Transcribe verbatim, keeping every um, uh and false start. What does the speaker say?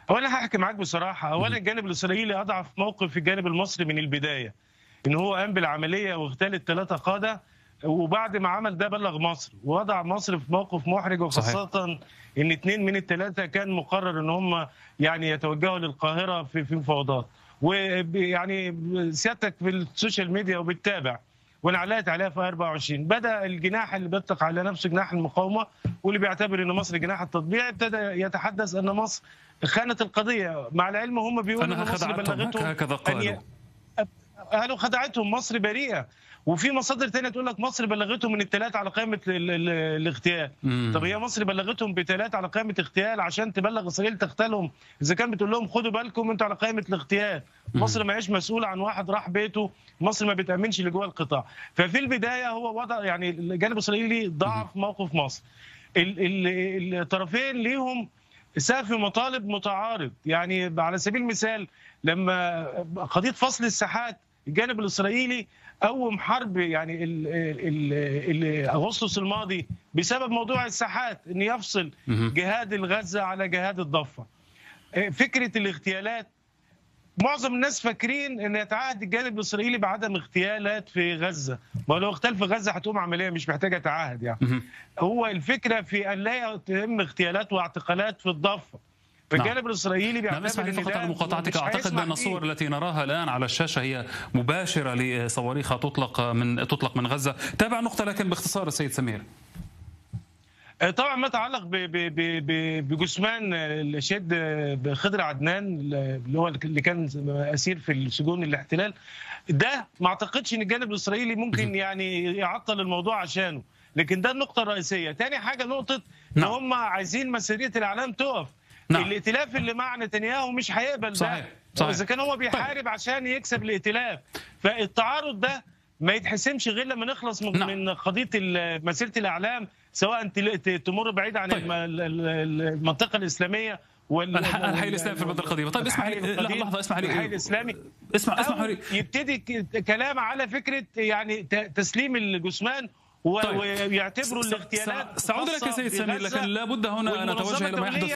هو انا هحكي معاك بصراحه. اولا الجانب الاسرائيلي اضعف موقف في الجانب المصري من البدايه، ان هو قام بالعمليه واغتال الثلاثه قاده، وبعد ما عمل ده بلغ مصر ووضع مصر في موقف محرج، وخاصه صحيح. ان اثنين من الثلاثه كان مقرر ان هم يعني يتوجهوا للقاهره في في مفاوضات. ويعني سيادتك في السوشيال ميديا وبتتابع، وانا علقت عليها في أربعة وعشرين، بدا الجناح اللي بيطلق على نفسه جناح المقاومه واللي بيعتبر ان مصر جناح التطبيع ابتدى يتحدث ان مصر خانت القضيه، مع العلم هم بيقولوا ان مصر بلغتهم هكذا قالوا قالوا خدعتهم مصر بريئه. وفي مصادر ثانيه تقول لك مصر بلغتهم من الثلاث على قائمه الاغتيال. طب هي مصر بلغتهم بثلاث على قائمه اغتيال عشان تبلغ اسرائيل تغتالهم؟ اذا كان بتقول لهم خدوا بالكم انتوا على قائمه الاغتيال. مصر ما هيش مسؤوله عن واحد راح بيته، مصر ما بتامنش اللي جوه القطاع. ففي البدايه هو وضع يعني الجانب الاسرائيلي ضعف موقف مصر. الطرفين ليهم سقف مطالب متعارض. يعني على سبيل المثال لما قضيه فصل الساحات، الجانب الاسرائيلي قوم حرب يعني ال ال ال اغسطس الماضي بسبب موضوع الساحات، ان يفصل جهاد الغزه على جهاد الضفه. فكره الاغتيالات، معظم الناس فاكرين ان يتعهد الجانب الاسرائيلي بعدم اغتيالات في غزه، ما لو اغتال في غزه هتقوم عمليه مش محتاجه تعهد يعني. هو الفكره في ان لا يتم اغتيالات واعتقالات في الضفه. فالجانب نعم. الاسرائيلي بيعتبر نعم. فقط على مقاطعتك، اعتقد بان الصور التي نراها الان على الشاشه هي مباشره لصواريخ تطلق من تطلق من غزه. تابع نقطه لكن باختصار السيد سمير. طبعا ما يتعلق بجثمان الشهيد بخضر عدنان اللي هو اللي كان اسير في السجون الاحتلال، ده ما اعتقدش ان الجانب الاسرائيلي ممكن يعني يعطل الموضوع عشانه، لكن ده النقطه الرئيسيه. ثاني حاجه نقطه ان هم عايزين مسيريه الاعلام تقف. نعم. الائتلاف اللي مع نتنياهو مش هيقبل ده. صحيح. صحيح. اذا كان هو بيحارب طيب. عشان يكسب الائتلاف، فالتعارض ده ما يتحسمش غير لما نخلص من, نعم. من قضيه مسيره الاعلام، سواء تمر بعيد عن طيب. المنطقه الاسلاميه الحي الاسلامي في المنطقه القديمه. طيب اسمح لي لحظه، اسمح لي الحي الاسلامي اسمع اسمح لي يبتدي كلام على فكره يعني تسليم الجثمان طيب. ويعتبروا الاغتيالات. سأعود لك يا سيد سمير، لكن لابد هنا ان نتوجه الى ما يحدث